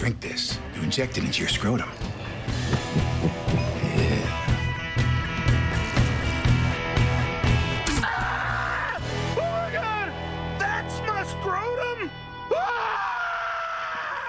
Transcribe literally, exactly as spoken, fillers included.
Drink this. You inject it into your scrotum. Ah! Oh my God! That's my scrotum!